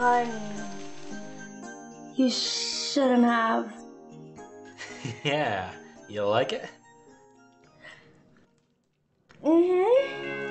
Honey, you shouldn't have. Yeah, you like it? Mm-hmm.